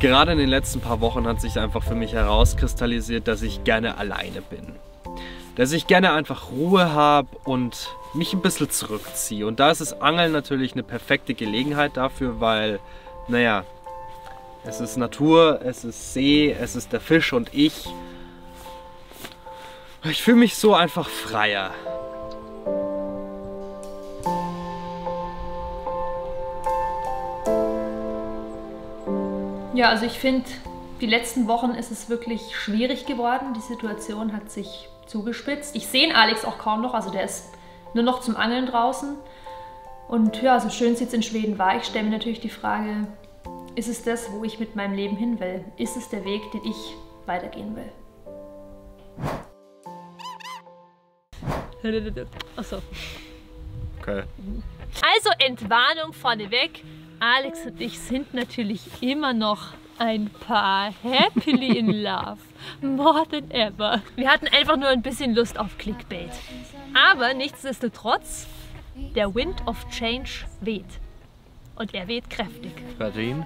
Gerade in den letzten paar Wochen hat sich einfach für mich herauskristallisiert, dass ich gerne alleine bin. Dass ich gerne einfach Ruhe habe und mich ein bisschen zurückziehe. Und da ist das Angeln natürlich eine perfekte Gelegenheit dafür, weil, naja, es ist Natur, es ist See, es ist der Fisch und ich. Ich fühle mich so einfach freier. Ja, also ich finde, die letzten Wochen ist es wirklich schwierig geworden. Die Situation hat sich zugespitzt. Ich sehe Alex auch kaum noch, also der ist nur noch zum Angeln draußen. Und ja, so schön es jetzt in Schweden war, ich stelle mir natürlich die Frage, ist es das, wo ich mit meinem Leben hin will? Ist es der Weg, den ich weitergehen will? Achso. Okay. Also Entwarnung vorneweg. Alex und ich sind natürlich immer noch ein Paar happily in love. More than ever. Wir hatten einfach nur ein bisschen Lust auf Clickbait. Aber nichtsdestotrotz, der Wind of Change weht. Und er weht kräftig. Verdien.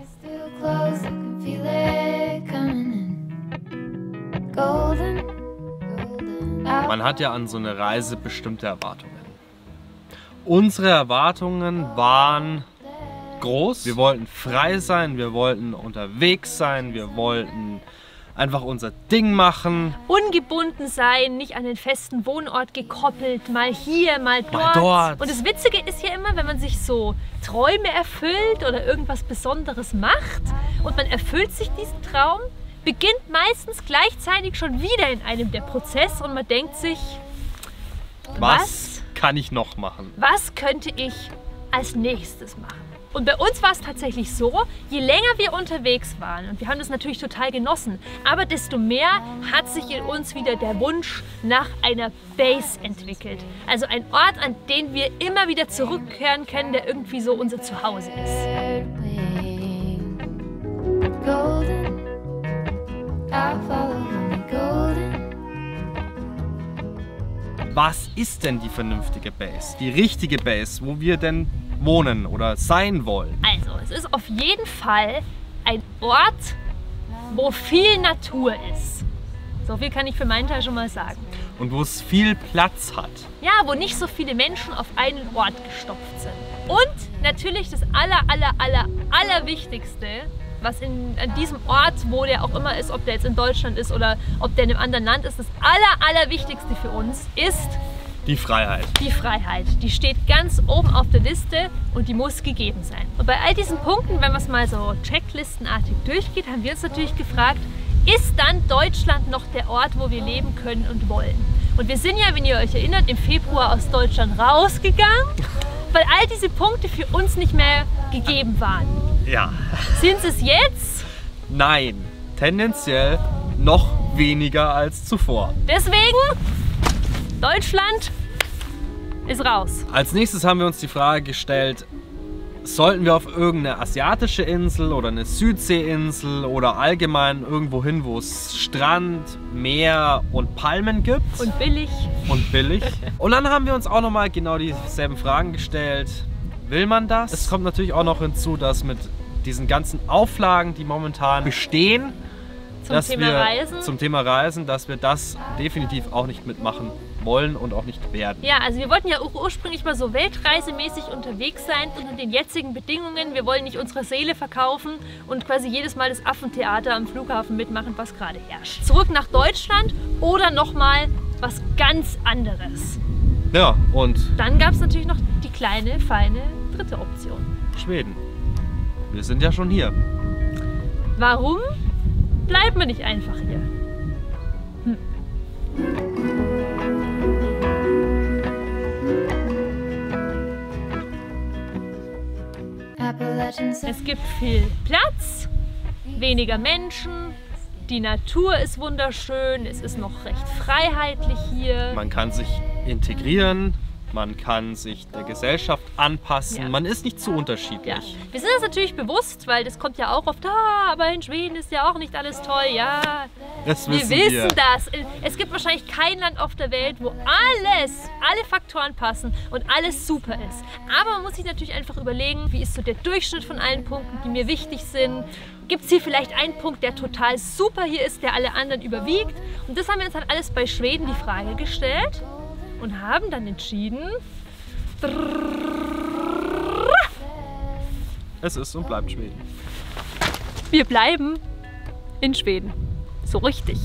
Man hat ja an so eine Reise bestimmte Erwartungen. Unsere Erwartungen waren groß. Wir wollten frei sein, wir wollten unterwegs sein, wir wollten einfach unser Ding machen. Ungebunden sein, nicht an den festen Wohnort gekoppelt, mal hier, mal dort. Mal dort. Und das Witzige ist ja immer, wenn man sich so Träume erfüllt oder irgendwas Besonderes macht und man erfüllt sich diesen Traum, beginnt meistens gleichzeitig schon wieder in einem der Prozess und man denkt sich, Was kann ich noch machen? Was könnte ich als nächstes machen? Und bei uns war es tatsächlich so, je länger wir unterwegs waren, und wir haben das natürlich total genossen, aber desto mehr hat sich in uns wieder der Wunsch nach einer Base entwickelt. Also ein Ort, an den wir immer wieder zurückkehren können, der irgendwie so unser Zuhause ist. Was ist denn die vernünftige Base? Die richtige Base, wo wir denn wohnen oder sein wollen? Also, es ist auf jeden Fall ein Ort, wo viel Natur ist. So viel kann ich für meinen Teil schon mal sagen. Und wo es viel Platz hat. Ja, wo nicht so viele Menschen auf einen Ort gestopft sind. Und natürlich das Allerwichtigste, was an diesem Ort, wo der auch immer ist, ob der jetzt in Deutschland ist oder ob der in einem anderen Land ist, das Allerwichtigste für uns ist die Freiheit. Die Freiheit. Die steht ganz oben auf der Liste und die muss gegeben sein. Und bei all diesen Punkten, wenn man es mal so checklistenartig durchgeht, haben wir uns natürlich gefragt, ist dann Deutschland noch der Ort, wo wir leben können und wollen? Und wir sind ja, wenn ihr euch erinnert, im Februar aus Deutschland rausgegangen, weil all diese Punkte für uns nicht mehr gegeben waren. Ja. Sind es jetzt? Nein, tendenziell noch weniger als zuvor. Deswegen, Deutschland ist raus. Als nächstes haben wir uns die Frage gestellt, sollten wir auf irgendeine asiatische Insel oder eine Südseeinsel oder allgemein irgendwo hin, wo es Strand, Meer und Palmen gibt. Und billig. Und billig. Und dann haben wir uns auch nochmal genau dieselben Fragen gestellt. Will man das? Es kommt natürlich auch noch hinzu, dass mit diesen ganzen Auflagen, die momentan bestehen, zum Thema Reisen, dass wir das definitiv auch nicht mitmachen wollen und auch nicht werden. Ja, also wir wollten ja ursprünglich mal so weltreisemäßig unterwegs sein unter den jetzigen Bedingungen. Wir wollen nicht unsere Seele verkaufen und quasi jedes Mal das Affentheater am Flughafen mitmachen, was gerade herrscht. Zurück nach Deutschland oder nochmal was ganz anderes. Ja, und dann gab es natürlich noch die kleine, feine dritte Option. Schweden. Wir sind ja schon hier. Warum bleiben wir nicht einfach hier? Es gibt viel Platz, weniger Menschen, die Natur ist wunderschön, es ist noch recht freiheitlich hier. Man kann sich integrieren, man kann sich der Gesellschaft anpassen, Ja. man ist nicht zu unterschiedlich. Ja. Wir sind uns natürlich bewusst, weil das kommt ja auch oft, aber in Schweden ist ja auch nicht alles toll. Ja, Das wir wissen wissen das. Es gibt wahrscheinlich kein Land auf der Welt, wo alle Faktoren passen und alles super ist. Aber man muss sich natürlich einfach überlegen, wie ist so der Durchschnitt von allen Punkten, die mir wichtig sind. Gibt es hier vielleicht einen Punkt, der total super hier ist, der alle anderen überwiegt? Und das haben wir uns halt alles bei Schweden die Frage gestellt und haben dann entschieden, Es ist und bleibt Schweden. wir bleiben in Schweden. So richtig.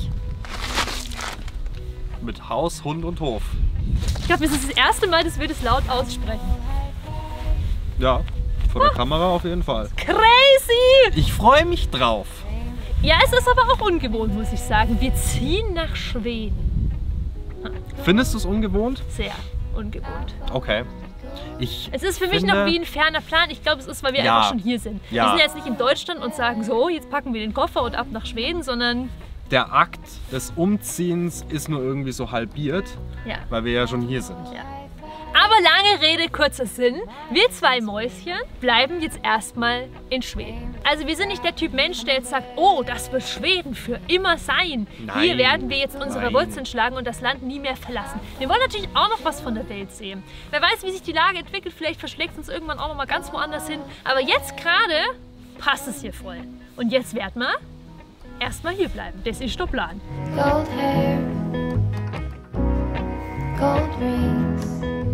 Mit Haus, Hund und Hof. Ich glaube, es ist das erste Mal, dass wir das laut aussprechen. Ja, vor der Kamera auf jeden Fall. Crazy! Ich freue mich drauf. Ja, es ist aber auch ungewohnt, muss ich sagen. Wir ziehen nach Schweden. Findest du es ungewohnt? Sehr ungewohnt. Okay. Es ist für mich finde- noch wie ein ferner Plan. Ich glaube, es ist, weil wir Ja. einfach schon hier sind. Ja. Wir sind ja jetzt nicht in Deutschland und sagen so, jetzt packen wir den Koffer und ab nach Schweden, sondern Der Akt des Umziehens ist nur irgendwie so halbiert, ja. weil wir ja schon hier sind. Ja. Aber lange Rede, kurzer Sinn. Wir zwei Mäuschen bleiben jetzt erstmal in Schweden. Also wir sind nicht der Typ Mensch, der jetzt sagt, oh, das wird Schweden für immer sein. Nein. Hier werden wir jetzt unsere Nein. Wurzeln schlagen und das Land nie mehr verlassen. Wir wollen natürlich auch noch was von der Welt sehen. Wer weiß, wie sich die Lage entwickelt, vielleicht verschlägt es uns irgendwann auch noch mal ganz woanders hin. Aber jetzt gerade passt es hier voll. Und jetzt werden wir erstmal hier bleiben. Das ist der Plan. Gold hair, gold rings,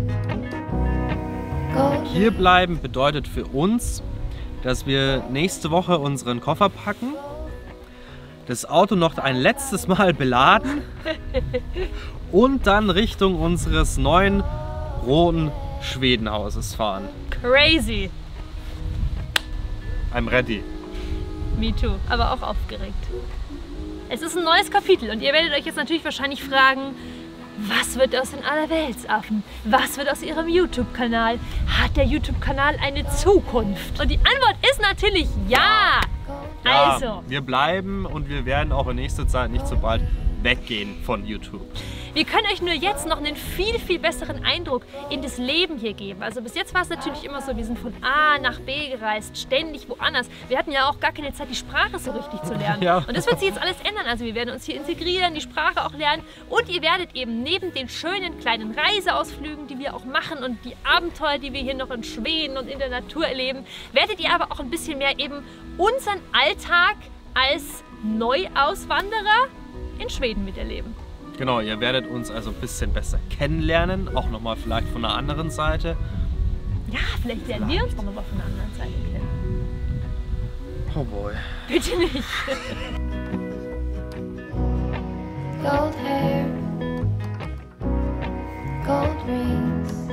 gold Hier bleiben bedeutet für uns, dass wir nächste Woche unseren Koffer packen, das Auto noch ein letztes Mal beladen und dann Richtung unseres neuen roten Schwedenhauses fahren. Crazy. I'm ready. Me too, aber auch aufgeregt. Es ist ein neues Kapitel und ihr werdet euch jetzt natürlich wahrscheinlich fragen, was wird aus den Allerweltsaffen? Was wird aus ihrem YouTube-Kanal? Hat der YouTube-Kanal eine Zukunft? Und die Antwort ist natürlich ja! Ja, Also, wir bleiben und wir werden auch in nächster Zeit nicht so bald weggehen von YouTube. wir können euch nur jetzt noch einen viel, viel besseren Eindruck in das Leben hier geben. Also bis jetzt war es natürlich immer so, wir sind von A nach B gereist, ständig woanders. Wir hatten ja auch gar keine Zeit, die Sprache so richtig zu lernen. Ja. Und das wird sich jetzt alles ändern. Also wir werden uns hier integrieren, die Sprache auch lernen. Und ihr werdet eben neben den schönen kleinen Reiseausflügen, die wir auch machen und die Abenteuer, die wir hier noch in Schweden und in der Natur erleben, werdet ihr aber auch ein bisschen mehr eben unseren Alltag als Neuauswanderer in Schweden miterleben. Genau, ihr werdet uns also ein bisschen besser kennenlernen, auch nochmal vielleicht von einer anderen Seite. Ja, vielleicht lernen wir uns auch noch mal von der anderen Seite kennen. Oh boy. Bitte nicht. gold hair, gold rings,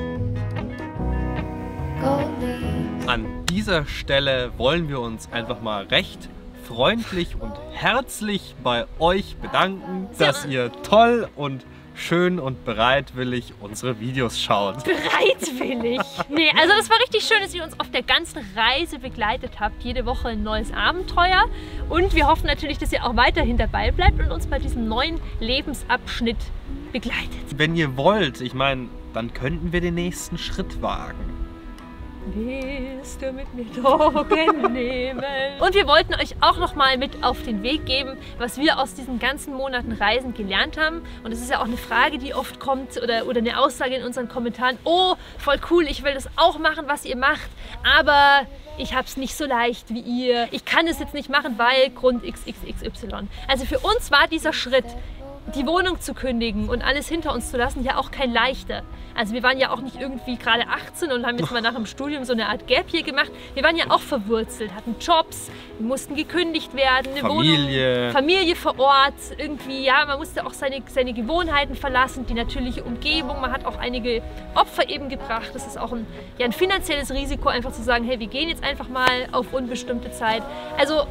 gold leaves. An dieser Stelle wollen wir uns einfach mal recht freundlich und herzlich bei euch bedanken, dass ihr toll und schön und bereitwillig unsere Videos schaut. Bereitwillig. Nee, also es war richtig schön, dass ihr uns auf der ganzen Reise begleitet habt. Jede Woche ein neues Abenteuer. Und wir hoffen natürlich, dass ihr auch weiterhin dabei bleibt und uns bei diesem neuen Lebensabschnitt begleitet. Wenn ihr wollt, ich meine, dann könnten wir den nächsten Schritt wagen. Willst du mit mir Drogen nehmen? Und wir wollten euch auch noch mal mit auf den Weg geben, was wir aus diesen ganzen Monaten Reisen gelernt haben. Und das ist ja auch eine Frage, die oft kommt oder eine Aussage in unseren Kommentaren. Oh, voll cool, ich will das auch machen, was ihr macht, aber ich habe es nicht so leicht wie ihr. Ich kann es jetzt nicht machen, weil Grund XXXY. Also für uns war dieser Schritt, die Wohnung zu kündigen und alles hinter uns zu lassen, ja auch kein leichter. Also wir waren ja auch nicht irgendwie gerade 18 und haben jetzt mal nach dem Studium so eine Art Gap hier gemacht. Wir waren ja auch verwurzelt, hatten Jobs, mussten gekündigt werden, eine Familie. Wohnung, Familie vor Ort, irgendwie, ja, man musste auch seine Gewohnheiten verlassen, die natürliche Umgebung, man hat auch einige Opfer eben gebracht. Das ist auch ein finanzielles Risiko, einfach zu sagen, hey, wir gehen jetzt einfach mal auf unbestimmte Zeit. Also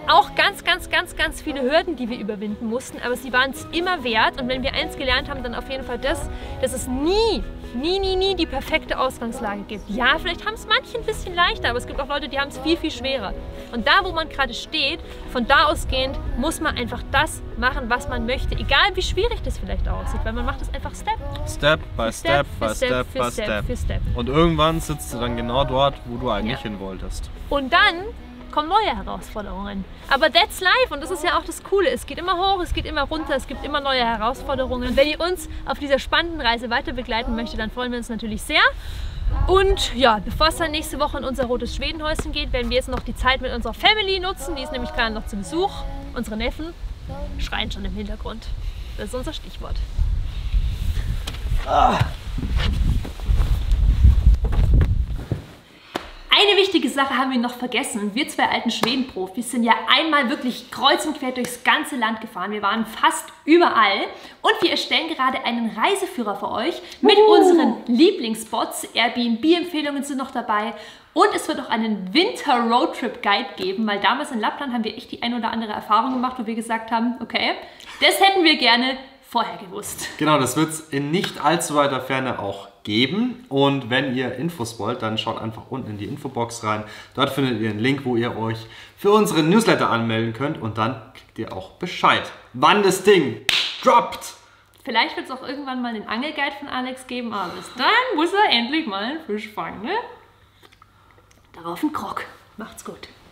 auch ganz viele Hürden, die wir überwinden mussten, aber sie waren es immer wert. Und wenn wir eins gelernt haben, dann auf jeden Fall das, dass es nie die perfekte Ausgangslage gibt. Ja, vielleicht haben es manche ein bisschen leichter, aber es gibt auch Leute, die haben es viel schwerer. Und da, wo man gerade steht, von da ausgehend, muss man einfach das machen, was man möchte, egal wie schwierig das vielleicht aussieht, weil man macht es einfach Step by Step. Und irgendwann sitzt du dann genau dort, wo du eigentlich hin wolltest. Und dann kommen neue Herausforderungen. Aber that's life und das ist ja auch das Coole. Es geht immer hoch, es geht immer runter, es gibt immer neue Herausforderungen. Und wenn ihr uns auf dieser spannenden Reise weiter begleiten möchtet, dann freuen wir uns natürlich sehr. Und ja, bevor es dann nächste Woche in unser rotes Schwedenhäuschen geht, werden wir jetzt noch die Zeit mit unserer Family nutzen. Die ist nämlich gerade noch zu Besuch. Unsere Neffen schreien schon im Hintergrund. Das ist unser Stichwort. Eine wichtige Sache haben wir noch vergessen. Wir zwei alten Schwedenprofis sind ja einmal wirklich kreuz und quer durchs ganze Land gefahren. Wir waren fast überall und wir erstellen gerade einen Reiseführer für euch mit unseren Lieblingsspots. Airbnb-Empfehlungen sind noch dabei und es wird auch einen Winter-Roadtrip-Guide geben, weil damals in Lappland haben wir echt die ein oder andere Erfahrung gemacht, wo wir gesagt haben, okay, das hätten wir gerne vorher gewusst. Genau, das wird es in nicht allzu weiter Ferne auch geben. Und wenn ihr Infos wollt, dann schaut einfach unten in die Infobox rein. Dort findet ihr einen Link, wo ihr euch für unseren Newsletter anmelden könnt und dann kriegt ihr auch Bescheid, wann das Ding droppt. Vielleicht wird es auch irgendwann mal den Angelguide von Alex geben, aber bis dann muss er endlich mal einen Fisch fangen, ne? Darauf ein Krog. Macht's gut.